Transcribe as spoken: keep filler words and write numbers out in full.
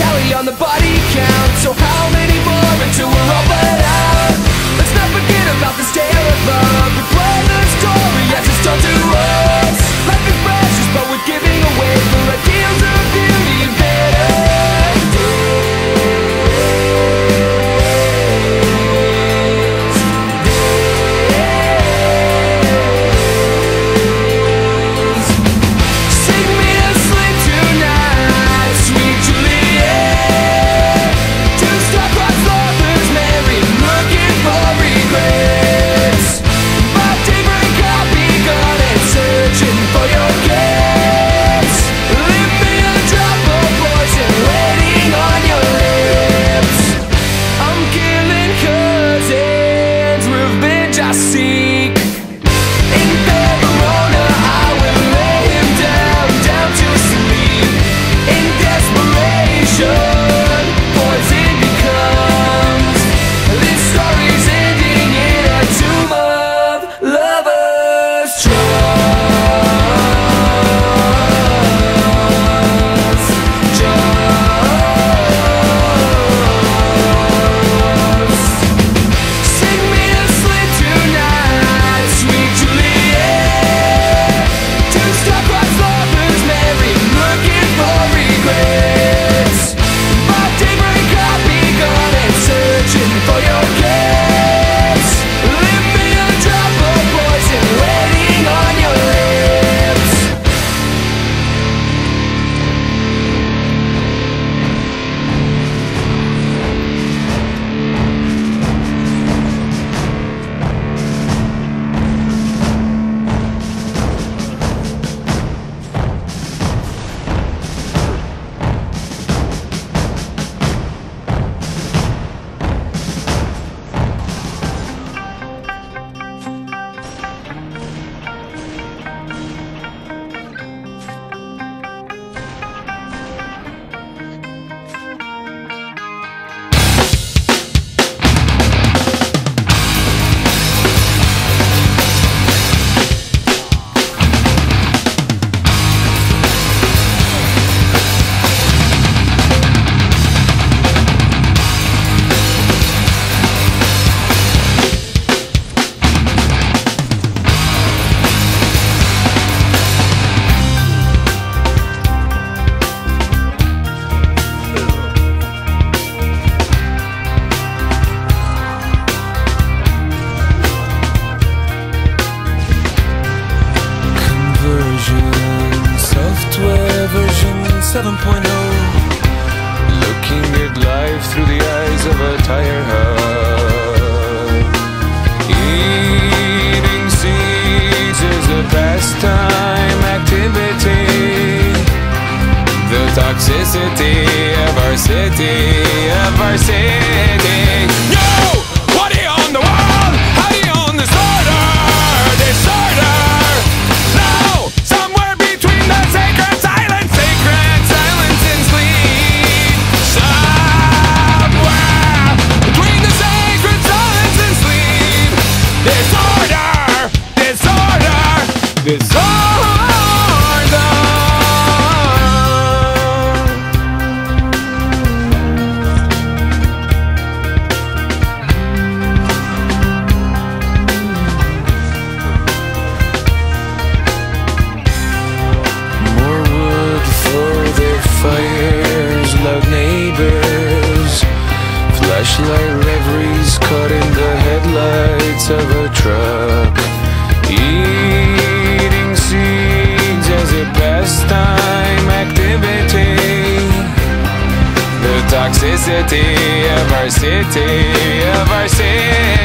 tally on the body count. So how many more until we're all bled out? Let's not forget about this tale of love. We play the story as it's told to us. Life is precious, but we're giving away for ideals of beauty and better days. Sing me to sleep tonight, sweet Juliet. Two star-crossed lovers married, looking for regrets. By daybreak I'll be gone and searching for your kiss. Leave me a drop of poison waiting on your lips. I'm killing cousins, revenge I seek. In bed Verona I will lay him down, down to sleep. In desperation, poison becomes. This story's ending in a tomb of lovers' trust. Just sing me to sleep tonight, sweet Juliet. Two star-crossed lovers married, looking for regrets. By daybreak I'll be gone and searching for your kiss. Leave me a drop of poison waiting on your lips. Software version seven point oh. Looking at life through the eyes of a tire hub. Eating seeds is a pastime activity. The toxicity of our city, of our city. No! What do you own the world? How do you own disorder? Disorder! No! Somewhere between the sacred silence, sacred silence and sleep. Somewhere between the sacred silence and sleep. Disorder! Disorder! Disorder! Fires, loud neighbors, flashlight reveries caught in the headlights of a truck. Eating seeds as a pastime activity. The toxicity of our city, of our city.